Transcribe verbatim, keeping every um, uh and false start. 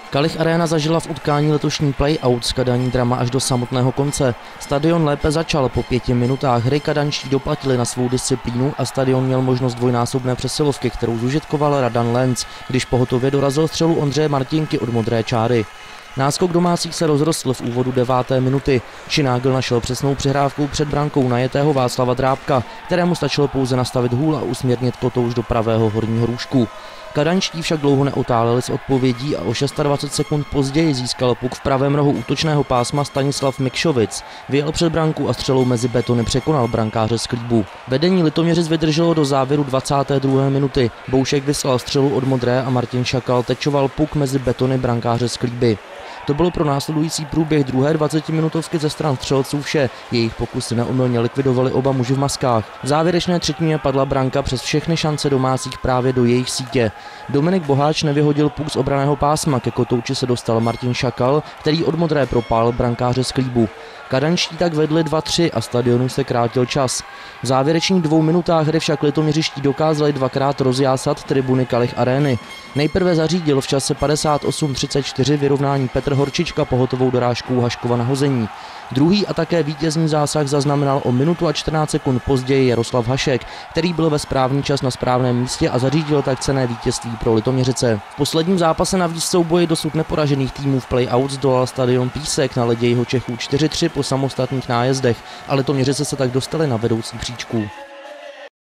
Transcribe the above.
Kalich Arena zažila v utkání letošní play-out s Kadaní drama až do samotného konce. Stadion lépe začal, po pěti minutách hry kadanští doplatili na svou disciplínu a stadion měl možnost dvojnásobné přesilovky, kterou zužitkoval Radan Lenz, když pohotově dorazil střelu Ondřeje Martinky od modré čáry. Náskok domácích se rozrostl v úvodu deváté minuty. Šinágl našel přesnou přihrávkou před brankou najetého Václava Drábka, kterému stačilo pouze nastavit hůl a usměrnit kotouž do pravého horního růžku. Kadanští však dlouho neotáleli s odpovědí a o dvacet šest sekund později získal puk v pravém rohu útočného pásma Stanislav Mikšovic. Vyjel před branku a střelou mezi betony překonal brankáře z Klíbu. Vedení Litoměřic vydrželo do závěru dvacáté druhé minuty. Boušek vyslal střelu od modré a Martin Šakal tečoval puk mezi betony brankáře z Klíby. To bylo pro následující průběh druhé dvacetiminutovky ze stran střelců vše. Jejich pokusy neomylně likvidovali oba muži v maskách. V závěrečné třetině padla branka přes všechny šance domácích právě do jejich sítě. Dominik Boháč nevyhodil puk z obraného pásma, ke kotouči se dostal Martin Šakal, který od modré propál brankáře z Klíbu. Kadanští tak vedli dva tři a stadionu se krátil čas. V závěrečných dvou minutách hry však litoměřiští dokázali dvakrát rozjásat tribuny Kalich Arény. Nejprve zařídil v čase padesát osm třicet čtyři vyrovnání Petr Horčička pohotovou dorážkou Haškova na hození. Druhý a také vítězný zásah zaznamenal o minutu a čtrnáct sekund později Jaroslav Hašek, který byl ve správný čas na správném místě a zařídil tak cenné vítězství pro Litoměřice. V posledním zápase navíc souboji dosud neporažených týmů v play-out zdolal stadion Písek na ledě Jihočechů čtyři tři po samostatných nájezdech a Litoměřice se tak dostali na vedoucí příčku.